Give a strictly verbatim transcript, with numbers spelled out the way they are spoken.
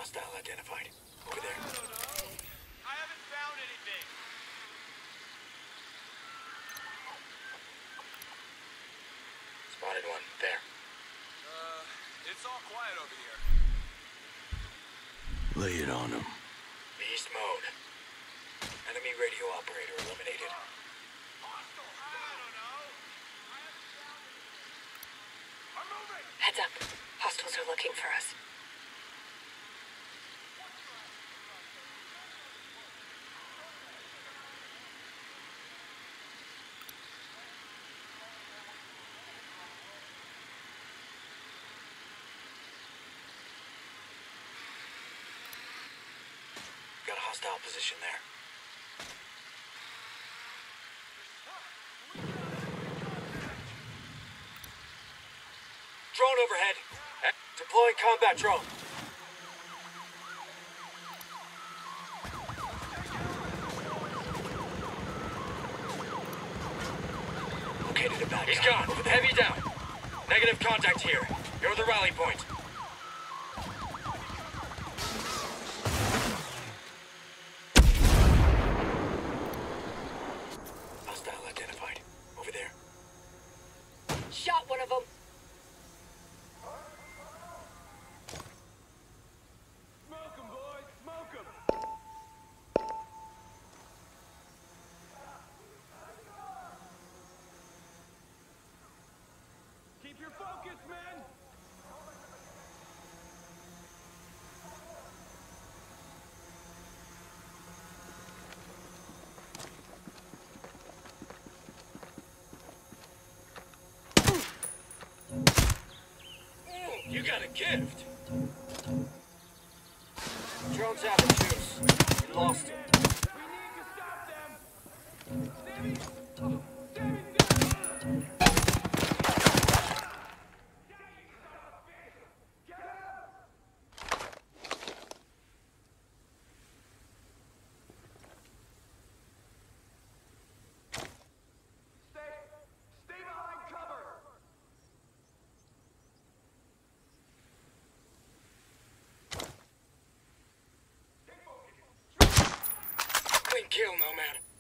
Hostile identified. Over there. I don't know. I haven't found anything. Spotted one. There. Uh, it's all quiet over here. Lay it on him. Beast mode. Enemy radio operator eliminated. Hostile. I don't know. I haven't found anything. I'm moving. Heads up. Hostiles are looking for us. Got a hostile position there. Drone overhead. Deploying combat drone. Located a bad He's guy. gone. Over there. Heavy down. Negative contact here. You're the rally point. Hostile identified. Over there. Shot one of them. Smoke 'em, boys. Smoke 'em. Keep your focus, men. You got a gift. Drone's out of juice. We lost it. We need to stop them. Sammy. Oh, Sammy, Sammy. Get out. Stay, stay behind cover. Clean kill, Nomad.